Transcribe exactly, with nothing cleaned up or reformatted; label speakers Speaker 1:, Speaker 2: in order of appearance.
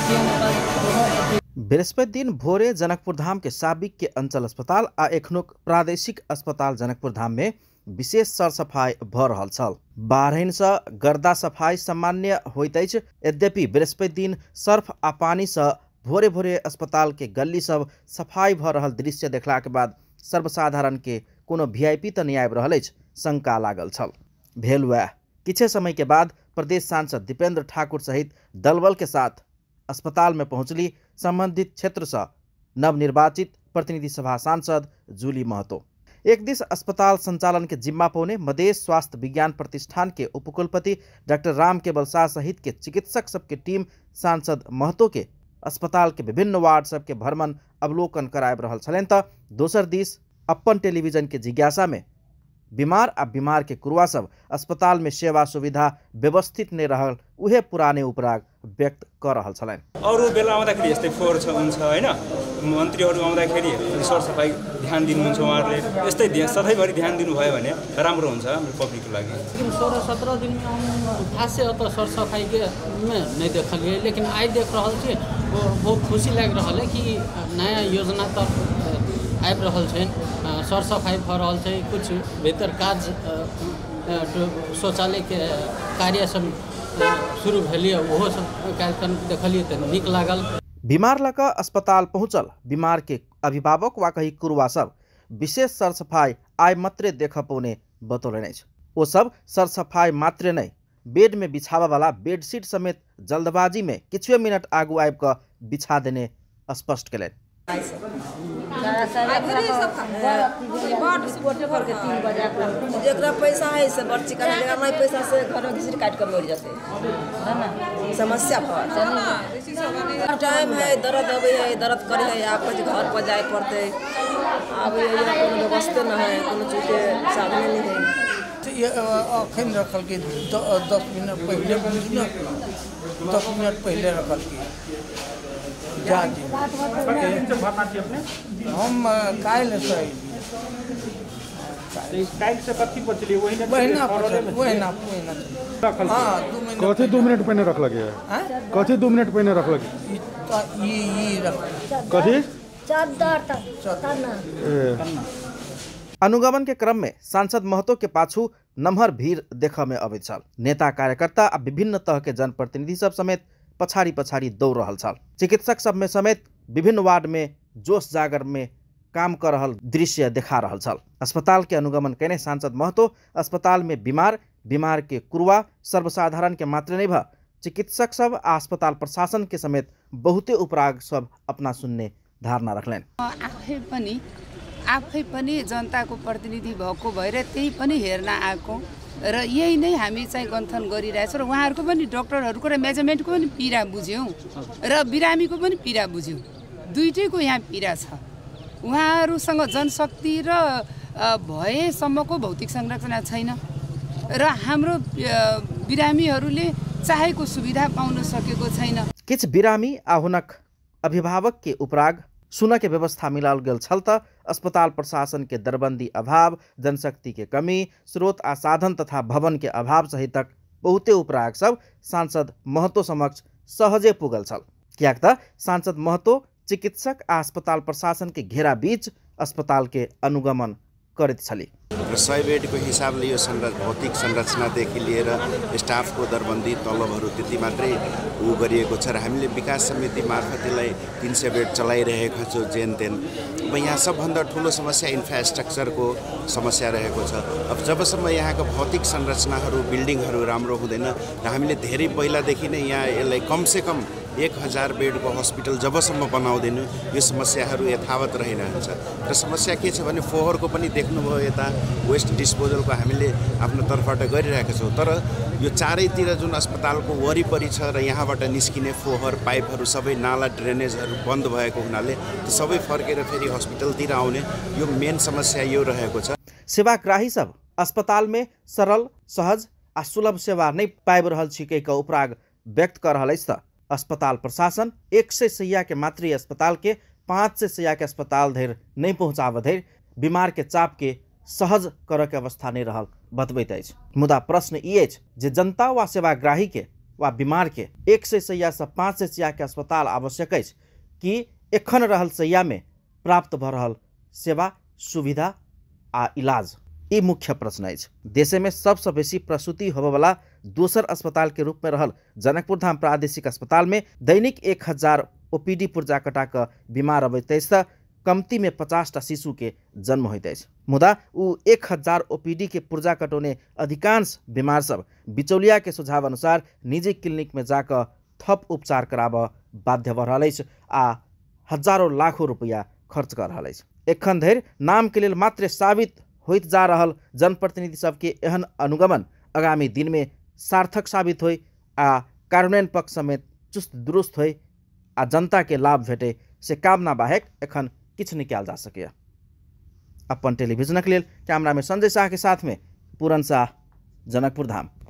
Speaker 1: बृहस्पति दिन भोरे जनकपुर धाम के साबिक के अंचल अस्पताल आ एखनुक प्रादेशिक अस्पताल जनकपुर धाम में विशेष सरसफाई भ रहल छल। बारहन से गर्दा सफाई सामान्य होइत अछि, यद्यपि बृहस्पति दिन सर्फ आ पानी से भोरे भोरे अस्पताल के गली सब सफाई भ रहल दृश्य देखला के बाद सर्वसाधारण के कोनो वीआईपी त नहीं आबि रहल अछि, शंका लागल छल। भेल वैह किछे समय के बाद प्रदेश सांसद दीपेंद्र ठाकुर सहित दलबल के साथ अस्पताल में पहुंचली संबंधित क्षेत्र से नवनिर्वाचित प्रतिनिधि सभा सांसद जूली महतो। एक दिस अस्पताल संचालन के जिम्मा पौने मधेश स्वास्थ्य विज्ञान प्रतिष्ठान के उपकुलपति डॉक्टर राम केवल शाह सहित के चिकित्सक सबके टीम सांसद महतो के अस्पताल के विभिन्न वार्ड सबके भ्रमण अवलोकन कराब रहल छलनि त दोसर दिस अपन टेलीविजन के जिज्ञासा में बीमार आ बीमार के कुरुआ सब अस्पताल में सेवा सुविधा व्यवस्थित नहीं रहल उहे पुराने उपराग व्यक्त कर रहल छलनि।
Speaker 2: अरु बेला आउँदाखेरि यस्तै फोहोर छ हुन्छ हैन, मन्त्रीहरू आउँदाखेरि सरसफाई ध्यान दिनुहुन्छ, उहाँहरूले यस्तै ध्यान सधैँभरि ध्यान दिनुभयो भने राम्रो हुन्छ हाम्रो पब्लिकको लागि।
Speaker 3: लेकिन सोलह सत्रह दिन में खास से अत सरसफाई के में नहीं देखलिए, लेकिन आज देख रहल छी बहुत खुशी लग रहा है कि नया योजना तक आबि रहल छै, सरसफाई भ रहल छै, कुछ बेहतर काज शौचालय के कार्य सब शुरू भेलिए, ओहो सब कार्यक्रम देखलिए त नीक लागल।
Speaker 1: बीमार लक अस्पताल पहुंचल बीमार के अभिभावक वा कही कुरुआ सब विशेष सरसफाई आइ मात्रे देख पौने बतौलनि अछि। ओ सब सरसफाई मात्रे नहीं, बेड में बिछावा वाला बेडशीट समेत जल्दबाजी में किछुए मिनट आगू आबि क बिछा देने स्पष्ट केलनि।
Speaker 4: जेकरा पैसा है से बर्ची करे, जेकरा नहीं पैसा से घर में घिसरी काट कर मर जाते है ना, समस्या भर टाइम है, दर्द अबे है, दर्द करे है, आप घर पर जाए पड़ते, अब कोनो व्यवस्था न है, कोनो चीज के साधन नहीं है।
Speaker 5: ये अखन रखल के दस मिनट पहले दस मिनट पहले रखल के हम काल से
Speaker 2: काल से कथी पचली वही ना
Speaker 5: वही ना वही ना हां
Speaker 6: कथी दो मिनट पहले रख लगे है, कथी दो मिनट पहले रख लगे
Speaker 5: ये ये रख
Speaker 6: कथी
Speaker 4: चादर तक
Speaker 1: अनुगमन के क्रम में सांसद महतो के पाछू नम्हर भीड़ देखा में अबैत छल। नेता कार्यकर्ता आ विभिन्न तरह के जनप्रतिनिधि सब समेत पछाड़ी पछाड़ी दौड़ रहल छल। चिकित्सक सब में समेत विभिन्न वार्ड में जोश जागर में काम कर रहल दृश्य देखा रहल छल। अस्पताल के अनुगमन कैने सांसद महतो अस्पताल में बीमार बीमार के कुरुआ सर्वसाधारण के मात्र नहीं भ चिकित्सक सब आ अस्पताल प्रशासन के समेत बहुते उपराग सब अपना सुनने धारणा रखलेन।
Speaker 7: आफै पनि आफै पनि जनताको प्रतिनिधि भएको भएर त्यही पनि हेर्न आएको र यही नै हामी चाहिँ गन्थन गरिरहेछौँ र उहाँहरूको पनि डाक्टरहरूको र मेजरमेन्टको पनि पीडा बुझ्यौँ र बिरामीको पनि पीडा बुझ्यौँ, दुईटैको यहाँ पीडा छ। उहाँहरूसँग जनशक्ति र भएसम्मको भौतिक संरचना छैन र हाम्रो बिरामीहरूले चाहेको सुविधा पाउन सकेको छैन।
Speaker 1: किछ बिरामी आ हुनक अभिभावक के उपराग सुन के व्यवस्था मिलाल गेल छल त अस्पताल प्रशासन के दरबंदी अभाव, जनशक्ति के कमी, स्रोत आ साधन तथा भवन के अभाव सहितक बहुते उपराग सब सांसद महतो समक्ष सहजे पुगल छल। कियाक त सांसद महतो चिकित्सक आ अस्पताल प्रशासन के घेरा बीच अस्पताल के अनुगमन करत छली।
Speaker 8: र सय बेडको हिसाबले यो संरचना भौतिक संरचनादेखि लिएर स्टाफको दरबन्दी तलबहरू त्यति मात्रै उ गरिएको छ र हामीले विकास समिति मार्फत यसलाई तीन सय बेड चलाइरहेका छौँ जेन तेन। अब यहाँ सबभन्दा ठुलो समस्या इन्फ्रास्ट्रक्चरको समस्या रहेको छ। अब जबसम्म यहाँको भौतिक संरचनाहरू बिल्डिङहरू राम्रो हुँदैन र हामीले धेरै पहिलादेखि नै यहाँ यसलाई कमसेकम एक हजार बेडको हस्पिटल जबसम्म बनाउँदैनौँ यो समस्याहरू यथावत रहिरहन्छ। र समस्या के छ भने फोहोरको पनि देख्नुभयो, यता वेस्ट डिस्पोजलको हामीले आफ्नो तर्फबाट गरिरहेका छौँ, तर यो चारैतिर जुन अस्पतालको वरिपरि छ र यहाँबाट निस्किने फोहोर पाइपहरू सबै नाला ड्रेनेजहरू बन्द भएको हुनाले त्यो सबै फर्केर फेरि हस्पिटलतिर आउने यो मेन समस्या यो रहेको छ।
Speaker 1: सेवाग्राही सब अस्पताल में सरल सहज आ सुलभ सेवा नहीं पाबि रहल छिकै उपराग व्यक्त कर रहल अछि। अस्पताल प्रशासन एक सौ सैया के मातृ अस्पताल के पाँच सौ सैया के अस्पताल धरि नहीं पहुँचाब धरि बीमार के चाप के सहज कर के अवस्था नहीं रहल बतबैत अछि। मुदा प्रश्न ई अछि जे जनता वा सेवाग्राही के वा बीमार के एक सौ सैया से पाँच सौ सैया के अस्पताल आवश्यक अछि कि एखन रहल सैया में प्राप्त भ रहल सेवा सुविधा आ इलाज? ई मुख्य प्रश्न अछि। देश में सबसे बेसी प्रसूति होबेवाला दोसर अस्पताल के रूप में रहल जनकपुर धाम प्रादेशिक अस्पताल में दैनिक एक हजार ओपीडी पुर्जा कटा के बीमार अबैत अछि त कमती में पचास टा शिशु के जन्म होइत अछि। मुदा उ एक हजार ओपीडी के पुर्जा कटौने अधिकांश बीमार सब बिचौलिया के सुझाव अनुसार निजी क्लिनिक में जाकर थप उपचार कराब बाध्य भ रहल अछि आ हजारों लाखों रुपया खर्च कर रहल अछि। एखन धरि नाम के लेल मात्र साबित होइत जा रहल जनप्रतिनिधि सबके एहन अनुगमन आगामी दिन में सार्थक साबित होय आ कार्यान्वयन पक्ष समेत चुस्त दुरुस्त होय आ जनता के लाभ भेटे से कामना बाहेक एखन किछ नहीं कयल जा सके। अपन टेलीविजन के लेल कैमरा में संजय शाह के साथ में पूरन शाह, जनकपुर धाम।